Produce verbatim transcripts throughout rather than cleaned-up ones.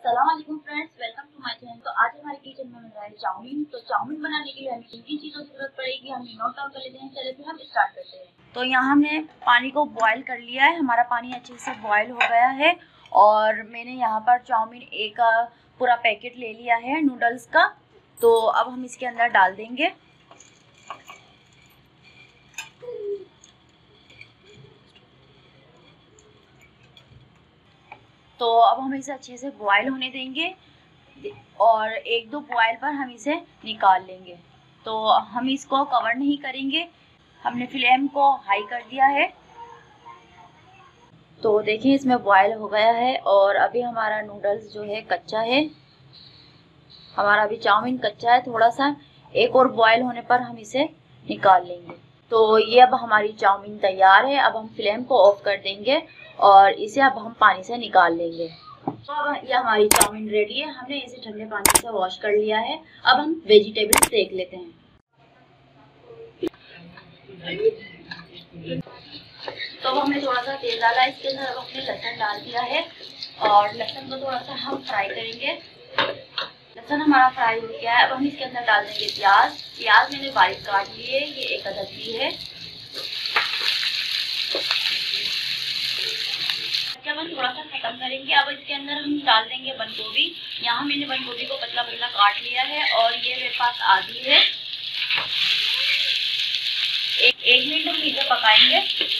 अस्सलाम वालेकुम friends, welcome to my channel. तो आज हमारे किचन में बन रहा है चाउमीन। तो चाउमीन बनाने के लिए हमें किन किन चीज़ों की जरूरत पड़ेगी हमें नोट डाउन कर लेते हैं। चलिए फिर हम स्टार्ट करते हैं। तो यहाँ हमने पानी को बॉयल कर लिया है, हमारा पानी अच्छे से बॉयल हो गया है और मैंने यहाँ पर चाउमीन एक पूरा पैकेट ले लिया है नूडल्स का। तो अब हम इसके अंदर डाल देंगे। तो अब हम इसे अच्छे से बॉयल होने देंगे और एक दो बॉयल पर हम इसे निकाल लेंगे। तो हम इसको कवर नहीं करेंगे, हमने फ्लेम को हाई कर दिया है। तो देखिए इसमें बॉयल हो गया है और अभी हमारा नूडल्स जो है कच्चा है, हमारा अभी चाउमीन कच्चा है थोड़ा सा। एक और बॉयल होने पर हम इसे निकाल लेंगे। तो ये अब हमारी चाउमीन तैयार है। अब हम फ्लेम को ऑफ कर देंगे और इसे अब हम पानी से निकाल लेंगे। तो अब ये हमारी चाउमीन रेडी है, हमने इसे ठंडे पानी से वॉश कर लिया है। अब हम वेजिटेबल्स देख लेते हैं। तो अब हमने थोड़ा सा तेल डाला इसके अंदर। अब हमने लहसुन डाल दिया है और लहसुन को थोड़ा सा हम फ्राई करेंगे। लहसुन हमारा फ्राई हो गया है। अब हम इसके अंदर डाल देंगे प्याज। प्याज मैंने बारीक काट लिए, ये एक अदद ली है। जब हम थोड़ा सा खत्म करेंगे, अब इसके अंदर हम डाल देंगे बंद गोभी। यहाँ मैंने बंद गोभी को पतला पतला काट लिया है और ये मेरे पास आधी है। एक एक मिनट हम इसे पकाएंगे।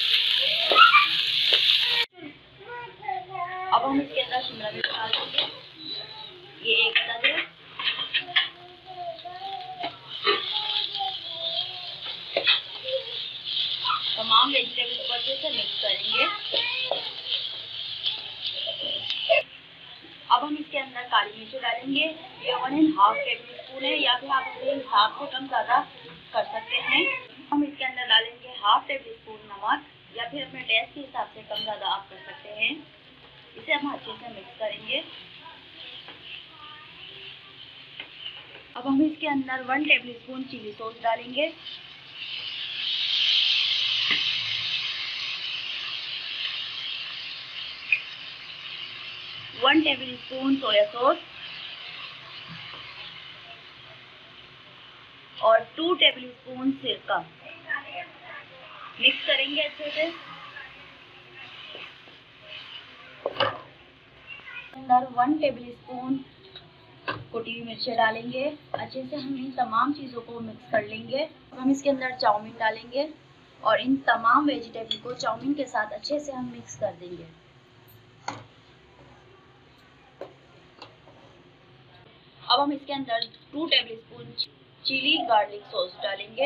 अब हम इसके अंदर शिमला मिर्च डाल देंगे, ये एक अदद है। तमाम वेजिटेबल्स को अच्छे से मिक्स करेंगे। अब हम इसके अंदर काली मिर्च डालेंगे, ये one and half tablespoon है, या फिर आप अपने हिसाब से कम ज़्यादा कर सकते हैं। हम इसके अंदर डालेंगे हाफ टेबल स्पून नमक, या फिर अपने टेस्ट के हिसाब से कम ज़्यादा आप कर सकते हैं। इसे हम अच्छे से मिक्स करेंगे। अब हम इसके अंदर one tablespoon chilli sauce डालेंगे। One tablespoon soya sauce और टू टेबल स्पून सिरका। मिक्स करेंगे अच्छे से। अंदर वन टेबल स्पून कुटी हुई मिर्चें डालेंगे। अच्छे से हम इन तमाम चीज़ों को मिक्स कर लेंगे। हम इसके अंदर चाउमीन डालेंगे और इन तमाम वेजिटेबल को चाउमीन के साथ अच्छे से हम मिक्स कर देंगे। अब हम इसके अंदर two tablespoon chilli garlic sauce डालेंगे।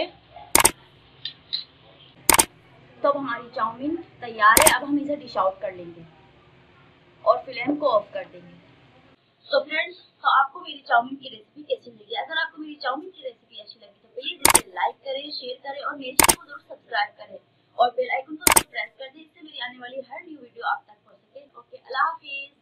तो अब हमारी चाउमीन तैयार है। अब हम इसे डिश आउट कर लेंगे और फ्लेम को ऑफ कर देंगे। तो फ्रेंड्स, तो आपको मेरी चाउमीन की रेसिपी कैसी लगी? अगर आपको मेरी चाउमीन की रेसिपी अच्छी लगी तो प्लीज इसे लाइक करें, शेयर करें और मेरे चैनल को जरूर सब्सक्राइब करें और बेल आइकन को प्रेस कर दें, इससे मेरी आने वाली हर न्यू वीडियो आप तक पहुंच सके। ओके, अल्लाह हाफिज।